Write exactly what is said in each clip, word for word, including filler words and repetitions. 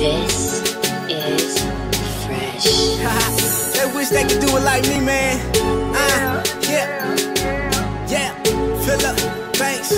This is fresh. They wish they could do it like me, man. Uh, yeah, yeah, Philip Banks.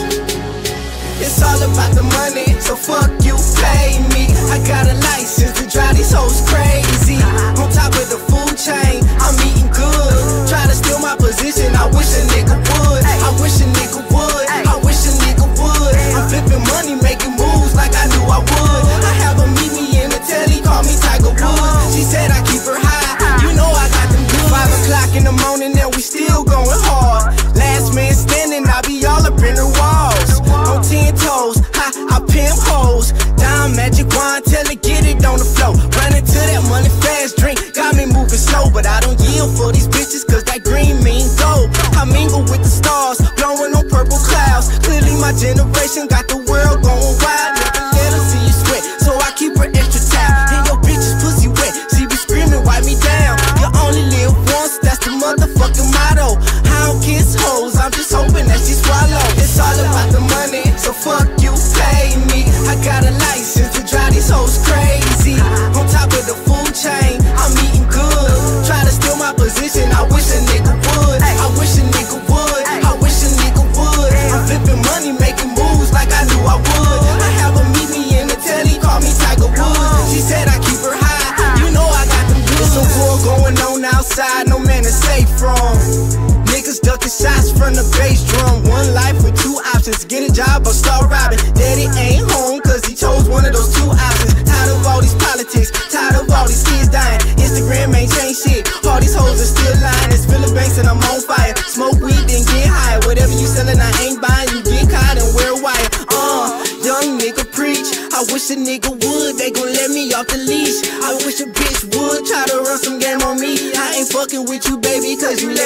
It's all about the money, so fuck you, pay me. I got a license to drive these hoes crazy. On top of the food chain, I'm eating good. Try to steal my position, I wish a nigga would. I wish a nigga would, I wish a nigga would. I'm flipping money, making moves like I knew I would. I have her meet me in the telly, call me Tiger Woods. She said I keep her high, you know I got them good. Five o'clock in the morning and we still going hard. Last man standing, I be all up in the walls. On ten toes, ha, I pimp hoes. Down magic wand, tell her get it on the floor. Running to that money fast drink, got me moving slow. But I don't yield for these bitches, cause that green mean gold. I mingle with the stars, blowing on purple clouds. Clearly my generation got the world going wild. Let her see you sweat, so I keep her extra tight. And your bitch's pussy wet, she be screaming, wipe me down. You only live once, that's the motherfucking motto. I don't kiss hoes, I'm just hoping that she swallow. It's all about the money, so fuck you, pay me. I got a license to drive these hoes crazy. On top of the food chain, I'm eating good. Try to steal my position, I wish a nigga would. I wish a nigga would, I wish a nigga would. I'm flipping money, making moves like I knew I would. I have her meet me in the telly, call me Tiger Woods. She said I keep her high, you know I got them good. There's some war going on outside, no man is safe from. Niggas ducking shots from the bass drum. One life with two options, get a job or start robbing. Daddy ain't home cause he chose one of those two options. Tired of all these politics, tired of all these kids dying. Instagram ain't changed shit, all these hoes are still lying. It's Philip Banks and I'm on fire. Smoke weed then get high. Whatever you selling I ain't buying. You get caught and wear wire. Uh, young nigga preach, I wish a nigga would. They gon' let me off the leash. I wish a bitch would try to run some game on me. I ain't fucking with you baby cause you